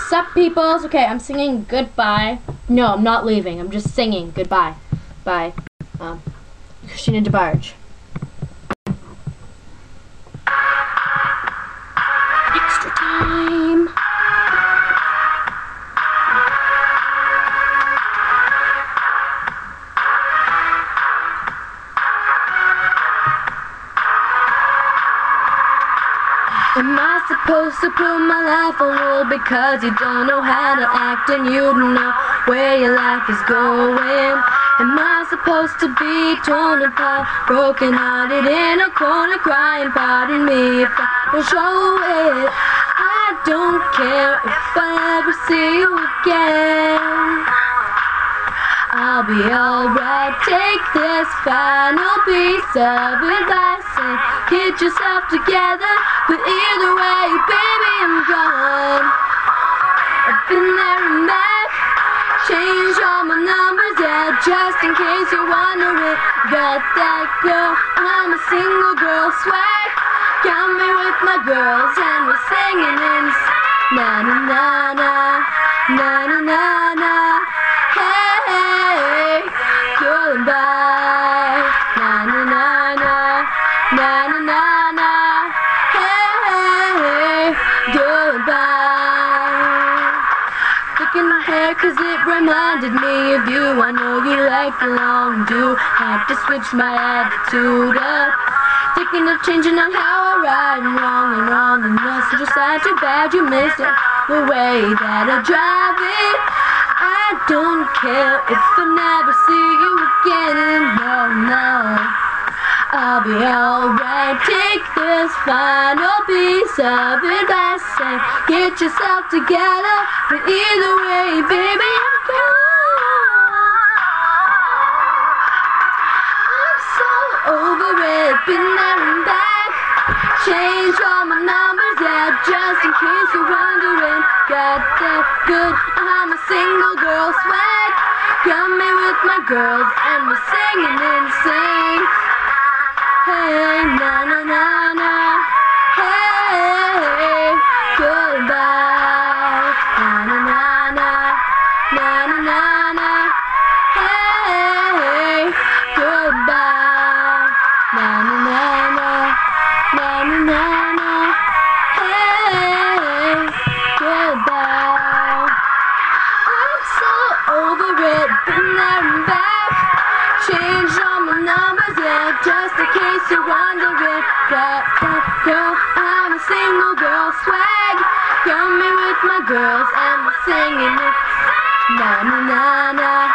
Sup, peoples? Okay, I'm singing goodbye. No, I'm not leaving. I'm just singing goodbye. Bye. Christina DeBarge. Extra time. Am I supposed to put my life on hold because you don't know how to act and you don't know where your life is going? Am I supposed to be torn apart, broken hearted in a corner crying? Pardon me if I don't show it. I don't care if I ever see you again. I'll be alright, take this final piece of advice and get yourself together. But either way, baby, I'm gone. I've been there and back, changed all my numbers, yeah, just in case you're wondering. Got that girl, I'm a single girl swag. Got me with my girls and we're singing in na na na na, na na na na. Hey, goodbye, na na na na, na na na na. Hey, goodbye. Looking my hair 'cause it reminded me of you. I know you like the long do. Have to switch my attitude up. Thinking of changing on how I ride and wrong and that's just sad. Too bad you missed it, the way that I drive it. I don't care if I never see you again. No, no, I'll be alright. Take this final piece of advice and get yourself together. But either way, baby, I'm gone. I'm so over it, been there and back, changed all my numbers, yeah, just in case you're wondering. Got that good, I'm a single girl swag. Got me with my girls and we're singing and sing. Hey, na na na na. Hey, goodbye. Na na na na, na na na na. Hey, goodbye. Na na na na, na na na na. Hey, goodbye. I'm so over it, been there and back, changed all my numbers, yeah, just in case you're wondering. Got that girl, I'm a single girl swag. Got me with my girls and we're singing it na na na na.